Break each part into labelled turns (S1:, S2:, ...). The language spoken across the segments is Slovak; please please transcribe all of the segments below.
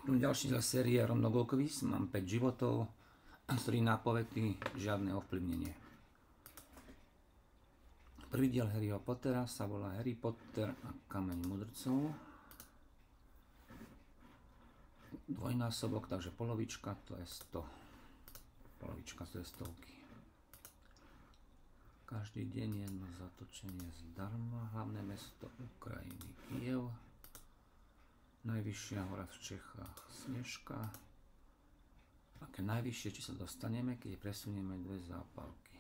S1: Ďalší diel série Rondogo Quiz. Mám 5 životov, 3 nápovedy, žiadne ovplyvnenie. Prvý diel Harryho Pottera sa volá Harry Potter a kameň mudrcov. Dvojnásobok, takže polovička, to je 100. Polovička, to je stovky. Každý deň jedno zatočenie zdarma. Hlavné mesto Ukrajiny Kyjev. Najvyššia hora v Čechách Snežka. Aké najvyššie, či sa dostaneme, keď presunieme dve zápalky.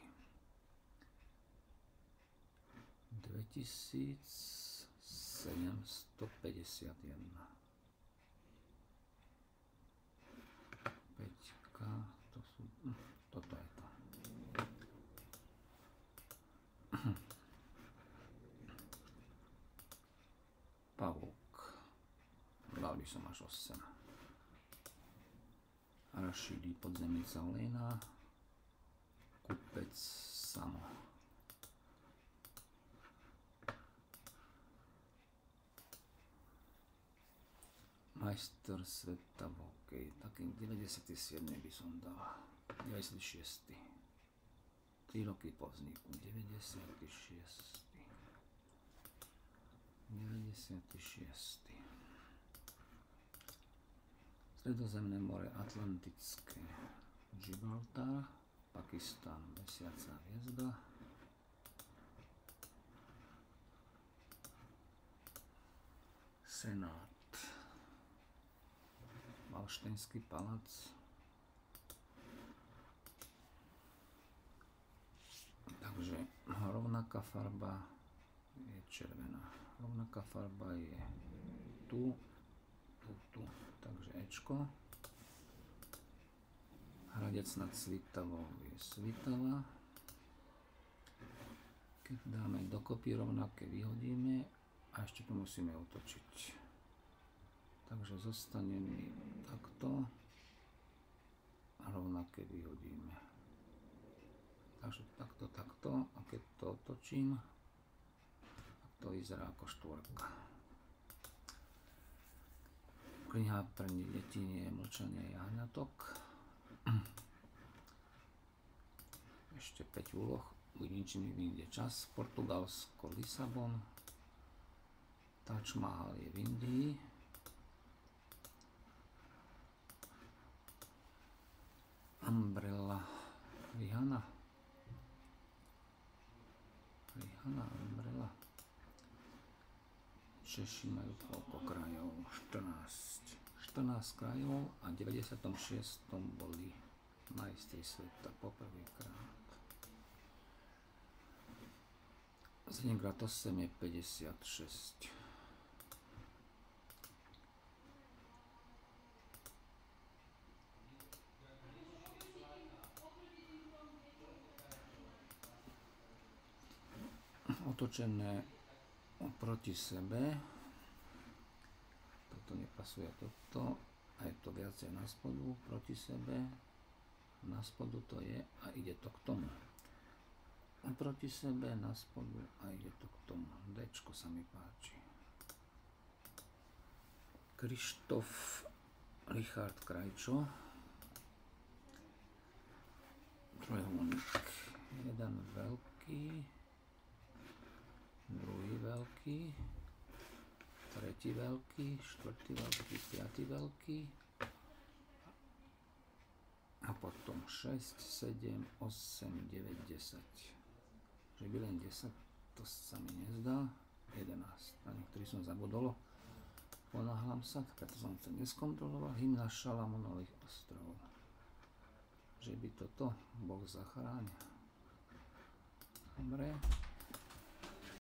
S1: 2751. Peťka, to sú, toto je to. Pavúk. Dal by som až 8. Rašídy, podzemnica Olejná. Kupec Samo. Majster sveta v hokeji. Taký 97. by som dal. 96. 3 roky po vzniku. 96. 96. Stredozemné more Atlantické. Gibraltar. Pakistan. Mesiaca hviezda. Senát. Valštejnský palác. Takže rovnaká farba je červená. Rovnaká farba je tu. Takže Ečko. Hradec nad Svitavou je Svitava. Keď dáme dokopy rovnaké, vyhodíme a ešte to musíme otočiť. Takže zostane mi takto a rovnaké vyhodíme. Takže takto a keď to otočím, tak to vyzerá ako štvorka. Kniha pre deti nie je Mlčanie jahňatok. Ešte 5 úloh. Nič mi vyjde čas. Portugalsko, Lisabon. Taj Mahal je v Indii. Umbrella. Rihanna. Umbrella. Češi majú koľko krajov? 14 krajov a v 96. boli majstri sveta poprvýkrát. 7x8 je 56. Otočené oproti sebe. Toto nepasuje toto. A je to viacej na spodu proti sebe. Na spodu to je a ide to k tomu. Oproti sebe, na spodu a ide to k tomu. Dčko sa mi páči. Krištof Richard Krajčo. Trojuholník. Jeden veľký. Druhý veľký, tretí veľký, štvrtý veľký, piatý veľký a potom 6, 7, 8, 9, 10. Že by len 10, to sa mi nezdá. 11, na niektorý som zabudol. Ponáhľam sa, tak to som sa neskontroloval. Hymna Šalamunových ostrovov. Že by toto Boh zachráň. Dobre.